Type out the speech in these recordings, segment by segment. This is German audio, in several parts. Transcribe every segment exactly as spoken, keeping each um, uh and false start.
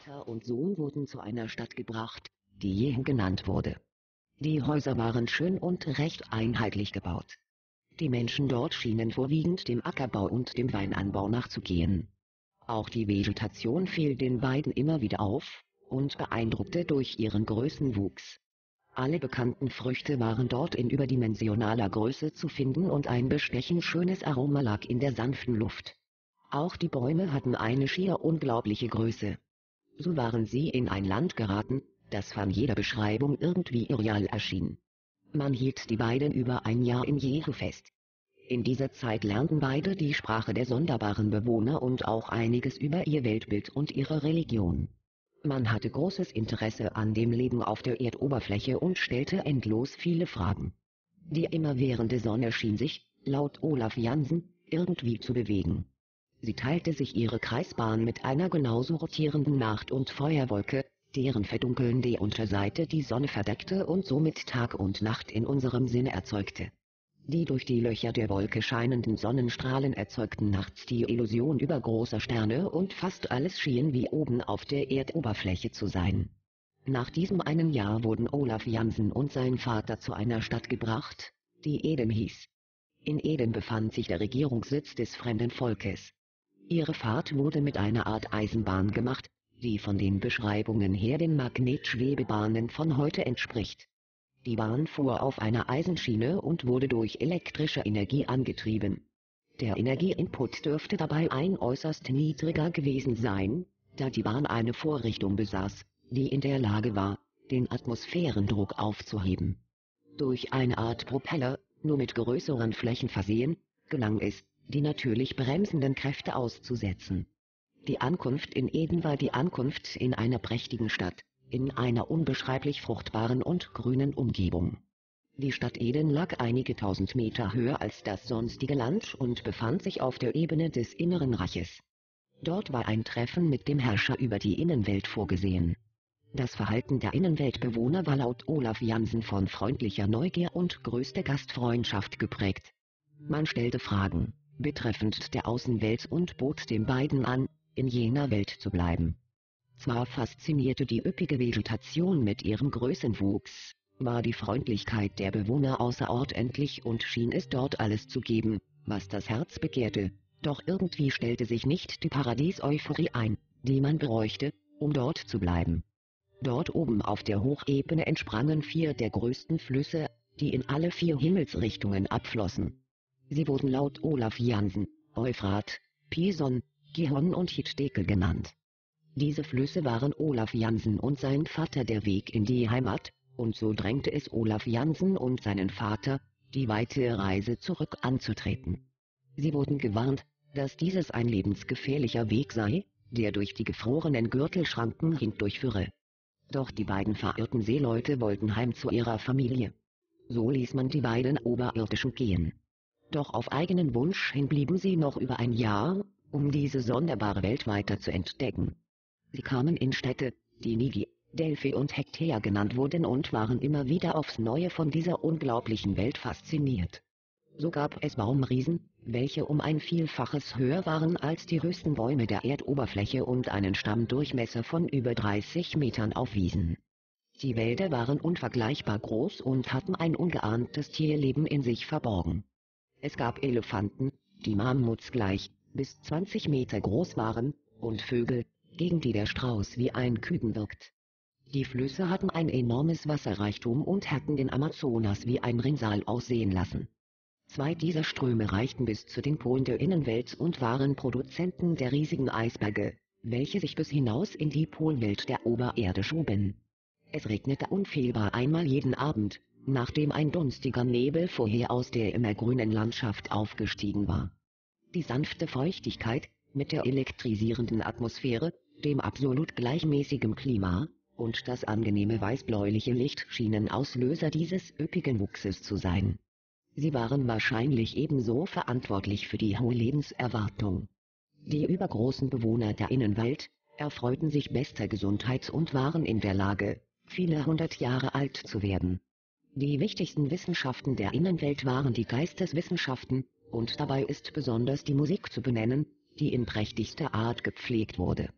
Vater und Sohn wurden zu einer Stadt gebracht, die Jehu genannt wurde. Die Häuser waren schön und recht einheitlich gebaut. Die Menschen dort schienen vorwiegend dem Ackerbau und dem Weinanbau nachzugehen. Auch die Vegetation fiel den beiden immer wieder auf und beeindruckte durch ihren Größenwuchs. Alle bekannten Früchte waren dort in überdimensionaler Größe zu finden und ein bestechend schönes Aroma lag in der sanften Luft. Auch die Bäume hatten eine schier unglaubliche Größe. So waren sie in ein Land geraten, das von jeder Beschreibung irgendwie irreal erschien. Man hielt die beiden über ein Jahr in Jehu fest. In dieser Zeit lernten beide die Sprache der sonderbaren Bewohner und auch einiges über ihr Weltbild und ihre Religion. Man hatte großes Interesse an dem Leben auf der Erdoberfläche und stellte endlos viele Fragen. Die immerwährende Sonne schien sich, laut Olaf Jansen, irgendwie zu bewegen. Sie teilte sich ihre Kreisbahn mit einer genauso rotierenden Nacht- und Feuerwolke, deren Verdunkeln die Unterseite die Sonne verdeckte und somit Tag und Nacht in unserem Sinne erzeugte. Die durch die Löcher der Wolke scheinenden Sonnenstrahlen erzeugten nachts die Illusion übergroßer Sterne und fast alles schien wie oben auf der Erdoberfläche zu sein. Nach diesem einen Jahr wurden Olaf Jansen und sein Vater zu einer Stadt gebracht, die Eden hieß. In Eden befand sich der Regierungssitz des fremden Volkes. Ihre Fahrt wurde mit einer Art Eisenbahn gemacht, die von den Beschreibungen her den Magnetschwebebahnen von heute entspricht. Die Bahn fuhr auf einer Eisenschiene und wurde durch elektrische Energie angetrieben. Der Energieinput dürfte dabei ein äußerst niedriger gewesen sein, da die Bahn eine Vorrichtung besaß, die in der Lage war, den Atmosphärendruck aufzuheben. Durch eine Art Propeller, nur mit größeren Flächen versehen, gelang es, die natürlich bremsenden Kräfte auszusetzen. Die Ankunft in Eden war die Ankunft in einer prächtigen Stadt, in einer unbeschreiblich fruchtbaren und grünen Umgebung. Die Stadt Eden lag einige tausend Meter höher als das sonstige Land und befand sich auf der Ebene des Inneren Reiches. Dort war ein Treffen mit dem Herrscher über die Innenwelt vorgesehen. Das Verhalten der Innenweltbewohner war laut Olaf Jansen von freundlicher Neugier und größter Gastfreundschaft geprägt. Man stellte Fragen betreffend der Außenwelt und bot den beiden an, in jener Welt zu bleiben. Zwar faszinierte die üppige Vegetation mit ihrem Größenwuchs, war die Freundlichkeit der Bewohner außerordentlich und schien es dort alles zu geben, was das Herz begehrte, doch irgendwie stellte sich nicht die Paradies-Euphorie ein, die man bräuchte, um dort zu bleiben. Dort oben auf der Hochebene entsprangen vier der größten Flüsse, die in alle vier Himmelsrichtungen abflossen. Sie wurden laut Olaf Jansen Euphrat, Pison, Gihon und Hiddekel genannt. Diese Flüsse waren Olaf Jansen und sein Vater der Weg in die Heimat, und so drängte es Olaf Jansen und seinen Vater, die weite Reise zurück anzutreten. Sie wurden gewarnt, dass dieses ein lebensgefährlicher Weg sei, der durch die gefrorenen Gürtelschranken hindurchführe. Doch die beiden verirrten Seeleute wollten heim zu ihrer Familie. So ließ man die beiden Oberirdischen gehen. Doch auf eigenen Wunsch hin blieben sie noch über ein Jahr, um diese sonderbare Welt weiter zu entdecken. Sie kamen in Städte, die Nidi, Delphi und Hektea genannt wurden und waren immer wieder aufs Neue von dieser unglaublichen Welt fasziniert. So gab es Baumriesen, welche um ein Vielfaches höher waren als die höchsten Bäume der Erdoberfläche und einen Stammdurchmesser von über dreißig Metern aufwiesen. Die Wälder waren unvergleichbar groß und hatten ein ungeahntes Tierleben in sich verborgen. Es gab Elefanten, die Mammuts gleich, bis zwanzig Meter groß waren, und Vögel, gegen die der Strauß wie ein Küken wirkt. Die Flüsse hatten ein enormes Wasserreichtum und hatten den Amazonas wie ein Rinnsal aussehen lassen. Zwei dieser Ströme reichten bis zu den Polen der Innenwelt und waren Produzenten der riesigen Eisberge, welche sich bis hinaus in die Polwelt der Obererde schoben. Es regnete unfehlbar einmal jeden Abend, nachdem ein dunstiger Nebel vorher aus der immergrünen Landschaft aufgestiegen war. Die sanfte Feuchtigkeit, mit der elektrisierenden Atmosphäre, dem absolut gleichmäßigen Klima, und das angenehme weißbläuliche Licht schienen Auslöser dieses üppigen Wuchses zu sein. Sie waren wahrscheinlich ebenso verantwortlich für die hohe Lebenserwartung. Die übergroßen Bewohner der Innenwelt erfreuten sich bester Gesundheit und waren in der Lage, viele hundert Jahre alt zu werden. Die wichtigsten Wissenschaften der Innenwelt waren die Geisteswissenschaften, und dabei ist besonders die Musik zu benennen, die in prächtigster Art gepflegt wurde.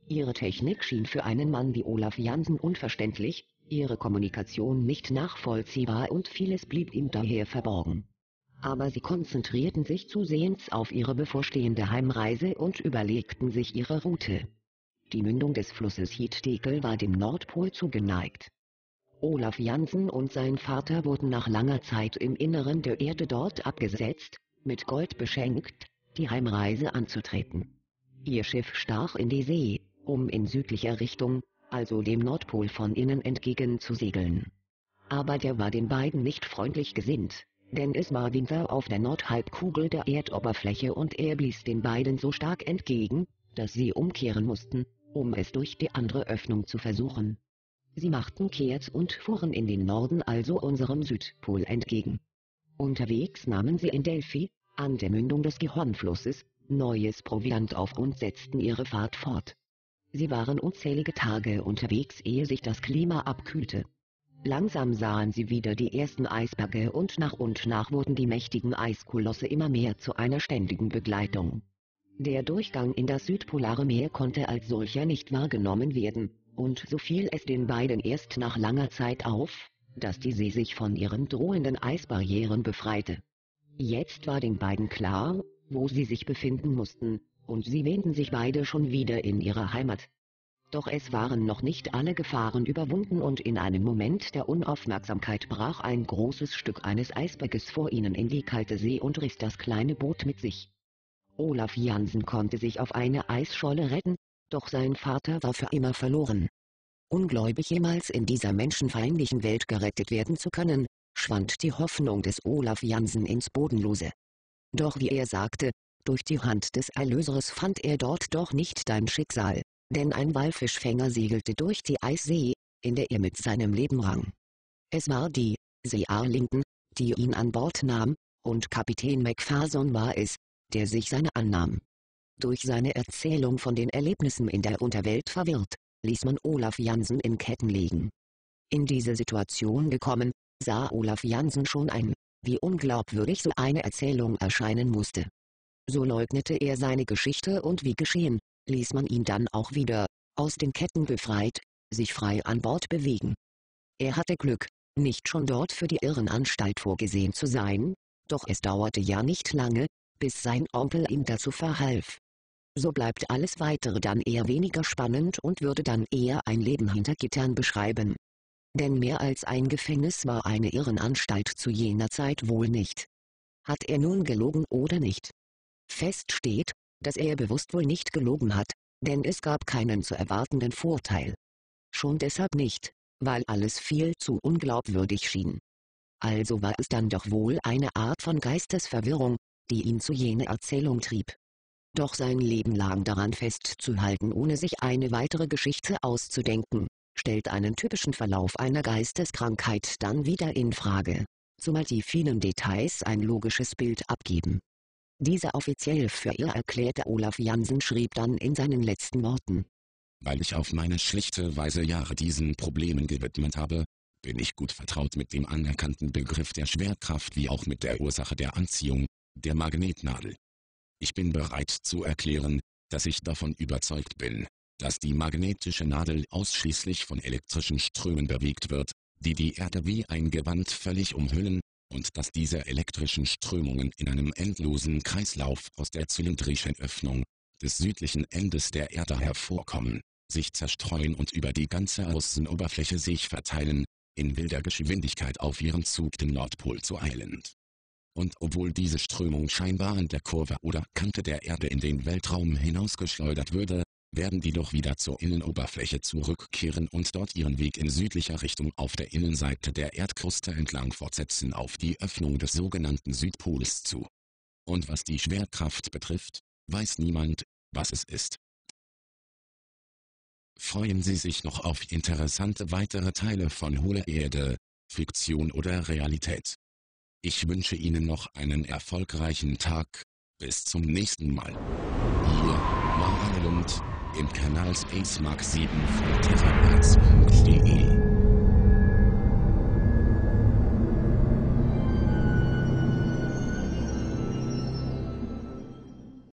Ihre Technik schien für einen Mann wie Olaf Jansen unverständlich, ihre Kommunikation nicht nachvollziehbar und vieles blieb ihm daher verborgen. Aber sie konzentrierten sich zusehends auf ihre bevorstehende Heimreise und überlegten sich ihre Route. Die Mündung des Flusses Hietekel war dem Nordpol zugeneigt. Olaf Jansen und sein Vater wurden nach langer Zeit im Inneren der Erde dort abgesetzt, mit Gold beschenkt, die Heimreise anzutreten. Ihr Schiff stach in die See, um in südlicher Richtung, also dem Nordpol von innen entgegen zu segeln. Aber der war den beiden nicht freundlich gesinnt, denn es war Winter auf der Nordhalbkugel der Erdoberfläche und er blies den beiden so stark entgegen, dass sie umkehren mussten, um es durch die andere Öffnung zu versuchen. Sie machten kehrt und fuhren in den Norden, also unserem Südpol entgegen. Unterwegs nahmen sie in Delphi, an der Mündung des Gihon-Flusses, neues Proviant auf und setzten ihre Fahrt fort. Sie waren unzählige Tage unterwegs, ehe sich das Klima abkühlte. Langsam sahen sie wieder die ersten Eisberge und nach und nach wurden die mächtigen Eiskolosse immer mehr zu einer ständigen Begleitung. Der Durchgang in das südpolare Meer konnte als solcher nicht wahrgenommen werden, und so fiel es den beiden erst nach langer Zeit auf, dass die See sich von ihren drohenden Eisbarrieren befreite. Jetzt war den beiden klar, wo sie sich befinden mussten, und sie wähnten sich beide schon wieder in ihrer Heimat. Doch es waren noch nicht alle Gefahren überwunden und in einem Moment der Unaufmerksamkeit brach ein großes Stück eines Eisberges vor ihnen in die kalte See und riss das kleine Boot mit sich. Olaf Jansen konnte sich auf eine Eisscholle retten, doch sein Vater war für immer verloren. Ungläubig, jemals in dieser menschenfeindlichen Welt gerettet werden zu können, schwand die Hoffnung des Olaf Jansen ins Bodenlose. Doch wie er sagte, durch die Hand des Erlösers fand er dort doch nicht dein Schicksal, denn ein Walfischfänger segelte durch die Eissee, in der er mit seinem Leben rang. Es war die See Arlington, die ihn an Bord nahm, und Kapitän McPherson war es, der sich seiner annahm. Durch seine Erzählung von den Erlebnissen in der Unterwelt verwirrt, ließ man Olaf Jansen in Ketten legen. In diese Situation gekommen, sah Olaf Jansen schon ein, wie unglaubwürdig so eine Erzählung erscheinen musste. So leugnete er seine Geschichte und wie geschehen, ließ man ihn dann auch wieder, aus den Ketten befreit, sich frei an Bord bewegen. Er hatte Glück, nicht schon dort für die Irrenanstalt vorgesehen zu sein, doch es dauerte ja nicht lange, bis sein Onkel ihm dazu verhalf. So bleibt alles Weitere dann eher weniger spannend und würde dann eher ein Leben hinter Gittern beschreiben. Denn mehr als ein Gefängnis war eine Irrenanstalt zu jener Zeit wohl nicht. Hat er nun gelogen oder nicht? Fest steht, dass er bewusst wohl nicht gelogen hat, denn es gab keinen zu erwartenden Vorteil. Schon deshalb nicht, weil alles viel zu unglaubwürdig schien. Also war es dann doch wohl eine Art von Geistesverwirrung, die ihn zu jener Erzählung trieb. Doch sein Leben lang daran festzuhalten, ohne sich eine weitere Geschichte auszudenken, stellt einen typischen Verlauf einer Geisteskrankheit dann wieder in Frage, zumal die vielen Details ein logisches Bild abgeben. Diese offiziell für irre erklärte Olaf Jansen schrieb dann in seinen letzten Worten: Weil ich auf meine schlichte Weise Jahre diesen Problemen gewidmet habe, bin ich gut vertraut mit dem anerkannten Begriff der Schwerkraft wie auch mit der Ursache der Anziehung, der Magnetnadel. Ich bin bereit zu erklären, dass ich davon überzeugt bin, dass die magnetische Nadel ausschließlich von elektrischen Strömen bewegt wird, die die Erde wie ein Gewand völlig umhüllen, und dass diese elektrischen Strömungen in einem endlosen Kreislauf aus der zylindrischen Öffnung des südlichen Endes der Erde hervorkommen, sich zerstreuen und über die ganze Außenoberfläche sich verteilen, in wilder Geschwindigkeit auf ihren Zug dem Nordpol zu eilend. Und obwohl diese Strömung scheinbar an der Kurve oder Kante der Erde in den Weltraum hinausgeschleudert würde, werden die doch wieder zur Innenoberfläche zurückkehren und dort ihren Weg in südlicher Richtung auf der Innenseite der Erdkruste entlang fortsetzen auf die Öffnung des sogenannten Südpols zu. Und was die Schwerkraft betrifft, weiß niemand, was es ist. Freuen Sie sich noch auf interessante weitere Teile von Hohle Erde, Fiktion oder Realität. Ich wünsche Ihnen noch einen erfolgreichen Tag. Bis zum nächsten Mal. Ihr Marlund im Kanal Space Mark sieben von Terra.